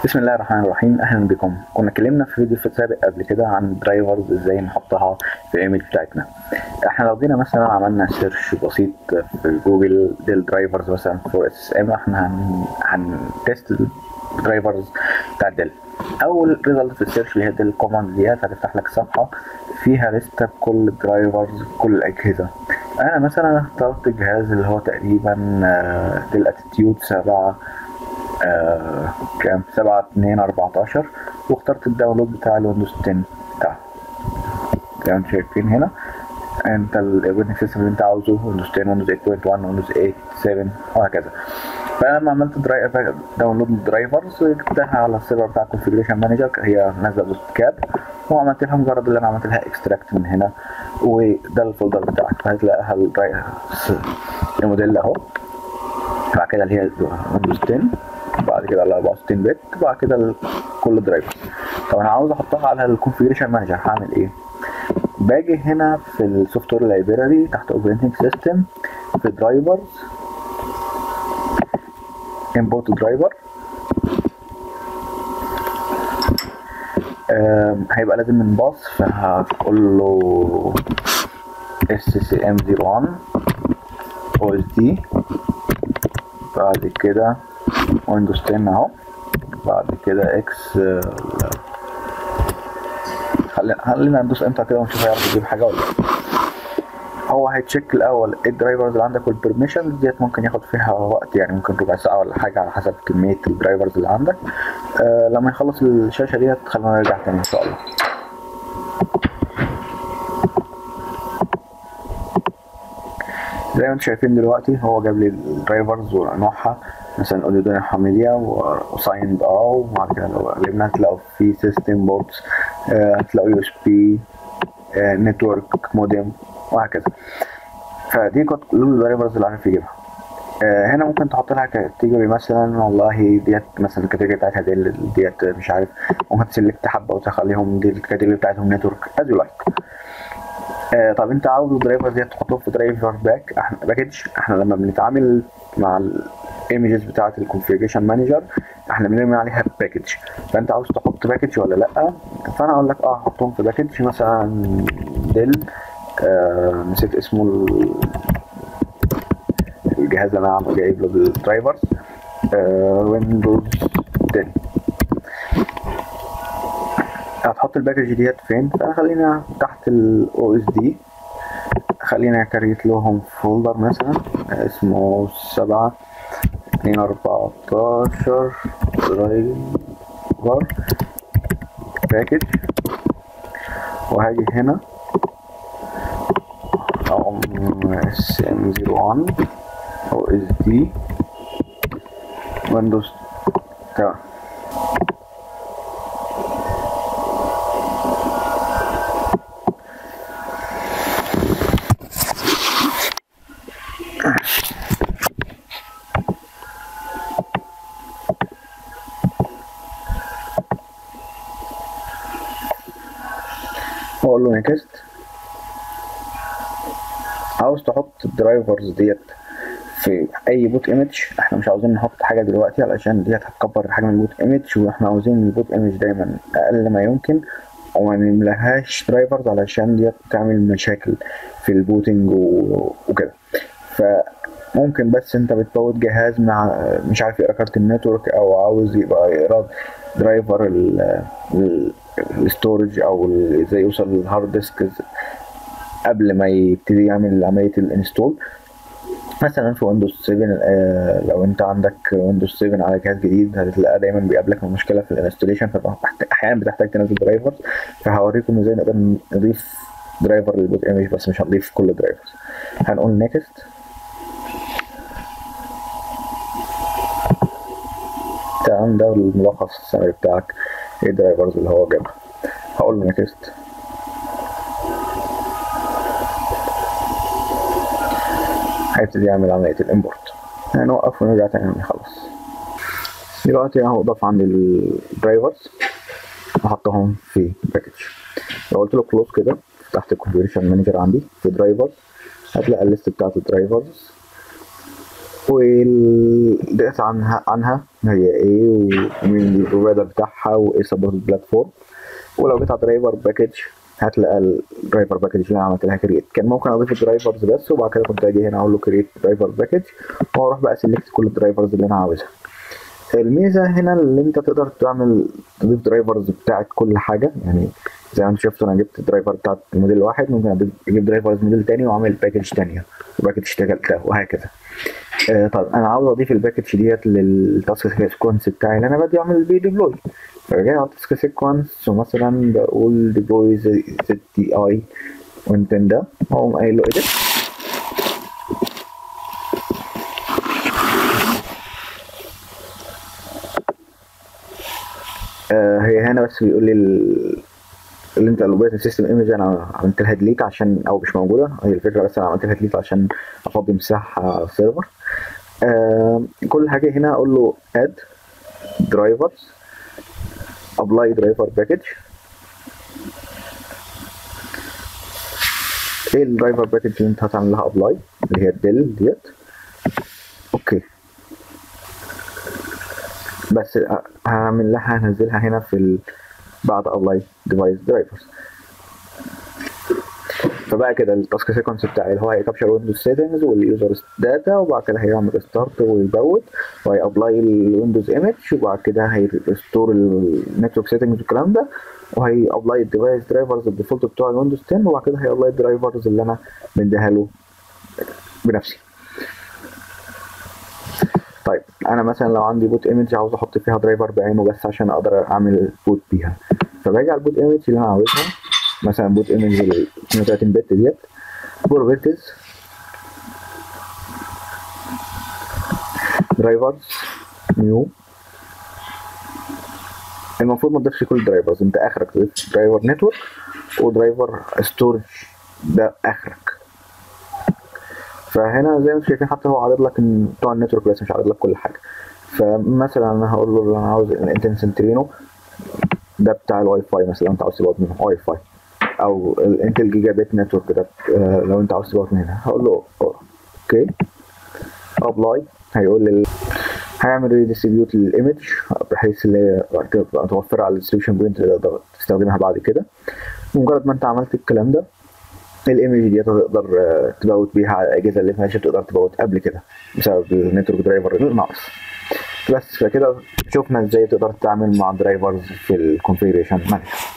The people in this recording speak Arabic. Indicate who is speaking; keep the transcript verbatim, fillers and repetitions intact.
Speaker 1: بسم الله الرحمن الرحيم. اهلا بكم. كنا اتكلمنا في فيديو سابق قبل كده عن درايفرز ازاي نحطها في الايمج بتاعتنا. احنا لو جينا مثلا عملنا سيرش بسيط في جوجل للدرايفرز مثلا فور اس اس ام، احنا هن هنتست الدرايفرز بتاع ديل. اول ريزلت في السيرش اللي هي ديل كوماند ديت هتفتح لك صفحه فيها لسته بكل الدرايفرز كل الاجهزه. انا مثلا اخترت الجهاز اللي هو تقريبا ديل اتيتيود سبعة آه كام سبعة اتنين اربعتاشر، واخترت الداونلود بتاع الويندوز عشرة بتاعه. زي ما انتم شايفين هنا انت الاوبريتنج سيستم اللي انت عاوزه ويندوز عشرة، ويندوز ثمانية نقطة واحد، ويندوز ثمانية سبعة وهكذا. فلما عملت درايفر داونلود الدرايفرز جبتها على السيرفر بتاع كونفيجريشن مانجر، هي نازله دوت كاب، وعملت لها مجرد اللي انا عملت لها اكستراكت من هنا، وده الفولدر بتاعك. فهتلاقيها الموديل اهو، بعد كده اللي هي ويندوز عشرة، بعد كده ال اربعة وستين بت، بعد كده كل درايفر. طب انا عاوز احطها على الكونفيجريشن مانجر، هعمل ايه؟ باجي هنا في السوفت وير لايبراري تحت اوبريتنج سيستم في درايفرز، امبورت درايفر. هيبقى لازم من باص، فهقول له اس سي ام صفر واحد او اس دي، بعد كده ويندوز عشرة اهو، بعد كده اكس. خلينا ندوس انتر كده ونشوف هيعرف يجيب حاجه ولا لا. هو هيتشيك الاول الدرايفرز اللي عندك والبرميشنز ديت، ممكن ياخد فيها وقت، يعني ممكن ربع ساعه ولا حاجه على حسب كميه الدرايفرز اللي عندك. آه لما يخلص الشاشه ديت خلينا نرجع تاني ان شاء الله. زي ما انتم شايفين دلوقتي هو جاب لي الدرايفرز ونوعها، مثلا اوديو حميديا وسايند اه، وبعد كده لو قلبنا هتلاقوا في سيستم بورتس، هتلاقوا يو اس بي، نتورك، موديم، وهكذا. فدي كانت كل الدرايفرز اللي عارف يجيبها. هنا ممكن تحط لها كاتيجوري، مثلا والله ديت مثلا الكاتيجوري بتاعتها دي ديت مش عارف، ممكن تسلكت حبه وتخليهم دي الكاتيجوري بتاعتهم نتورك از يو لايك. آه طب انت عاوز الدرايفر ديت تحطهم في درايفر باك احنا باكج. احنا لما بنتعامل مع الايمجز بتاعه الكونفيجريشن مانجر احنا بنرمي عليها باكج، فانت عاوز تحط باكج ولا لا؟ فانا اقول لك اه حطهم في باكج، مثلا ديل آه نسيت اسمه الجهاز اللي انا عامل جايب له الدرايفرز، آه ويندوز عشرة. هتحط الباكج ديت فين؟ فخلينا تحت الاو اس دي، خلينا اكريت لهم فولدر مثلا اسمه سبعة اتنين اربعتاشر درايفر باكج، وهاجي هنا اقوم اس ام صفر واحد او اس دي ويندوز. تمام. واقول له نيكست. عاوز تحط الدرايفرز ديت في اي بوت ايمج، احنا مش عاوزين نحط حاجه دلوقتي علشان ديت هتكبر حجم البوت ايمج، واحنا عاوزين البوت ايمج دايما اقل ما يمكن، وما نملاهاش درايفرز علشان ديت بتعمل مشاكل في البوتنج وكده. فممكن بس انت بتبوت جهاز مع مش عارف يقرا كارت النتورك، او عاوز يبقى يقرا درايفر الستورج، او ازاي يوصل للهارد ديسك قبل ما يبتدي يعمل عمليه الانستول. مثلا في ويندوز سبعة، آه لو انت عندك ويندوز سبعة على جهاز جديد هتلاقي دايما بيقابلك مشكله في الانستوليشن، فاحيانا بتحتاج تنزل درايفرز. فهوريكم ازاي نقدر نضيف درايفر للبوت ايمج، بس مش هنضيف كل الدرايفرز. هنقول نيكست. تمام، ده الملخص السمري بتاعك ايه الدرايفرز اللي هو جابها. هقول له نيكست. هيبتدي يعمل عملية الامبورت. هنوقف ونرجع تاني لما يخلص. دلوقتي اهو ضاف عندي الدرايفرز، هحطهم في باكج. لو قلت له كلوز كده تحت الكونفيجريشن مانجر عندي في درايفرز، هتلاقي الليست بتاعت الدرايفرز والدقت عنها عنها هي ايه ومين البروفايدر بتاعها وايه سبورت البلاتفورم. ولو جيت على درايفر باكج هتلاقي الدرايفر باكج اللي انا عملت لها كريت. كان ممكن اضيف الدرايفرز بس وبعد كده كنت اجي هنا اقول له كريت درايفر باكج واروح بقى سيلكت كل الدرايفرز اللي انا عاوزها. الميزه هنا اللي انت تقدر تعمل تضيف درايفرز بتاعت كل حاجه، يعني زي ما انت شفت انا جبت درايفر بتاعت موديل واحد، ممكن اجيب درايفرز موديل تاني واعمل باكج تانيه وباكج اشتغلتها وهكذا. آه طب انا عاوز اضيف الباكج ديت للتاسك سيكونس بتاعي اللي انا بدي اعمل بيه ديبلوي. فرجع على التاسك سيكونس ومثلا بقول ديبلوي زد تي اي وانتن ده واقوم قايل له ايديت. آه هي هنا بس بيقول لي اللي انت الاوبريتنج سيستم ايمج انا عملت لها ديليت عشان او مش موجوده، هي الفكره بس انا عملت لها ديليت عشان افضي مساحه على السيرفر. آه كل حاجه هنا اقول له اد درايفرز ابلاي درايفر باكج. ايه الدرايفر باكج اللي انت هتعمل لها ابلاي اللي هي الديل ديت. اوكي بس هعمل لها هنزلها هنا في ال... بعد ابلاي ديفايس درايفرز. فبقى كده التاسك سيكونس بتاعي اللي هو هيكابشر ويندوز سيتنجز واليوزر داتا وبعد كده هيعمل ستارت ويبوت وهيابلاي الويندوز ايمج وبعد كده هيرستور النتورك سيتنجز والكلام ده وهيابلاي الديفايس درايفرز الديفولت بتوع الويندوز عشرة وبعد كده هيابلاي الدرايفرز اللي انا مديها له بنفسي. طيب انا مثلا لو عندي بوت ايمج عاوز احط فيها درايفر بعينه بس عشان اقدر اعمل بوت بيها، فباجي على البوت ايمج اللي انا عاوزها مثلا بوت ايمج ال اثنين وثلاثين بت ديت بروبرتيز درايفرز نيو. المفروض ما تضيفش كل الدرايفرز، انت اخرك تضيف درايفر نتورك ودرايفر ستورج ده اخرك. فهنا زي ما انتم شايفين حتى هو عارض لك بتوع النتورك بس مش عارض لك كل حاجه. فمثلا انا هقول له انا عاوز الانتل سنترينو ده بتاع الواي فاي مثلا انت عاوز تبعت منه واي فاي، او الانتل جيجا بت نتورك ده لو انت عاوز تبعت من هنا. هقول له اوكي ابلاي هيقول لي هيعمل ريديستريبيوت للايمج بحيث ان هي تبقى متوفره على الديستريبيوشن بوينت اللي تقدر تستخدمها بعد كده. مجرد ما انت عملت الكلام ده الايمج دي تقدر تبوت بيها على الاجهزه اللي ما تقدر تبوت قبل كده بسبب النتورك درايفر الناقص. بس فكده شفنا ازاي تقدر تتعامل مع درايفرز في الكونفيجريشن مانجر.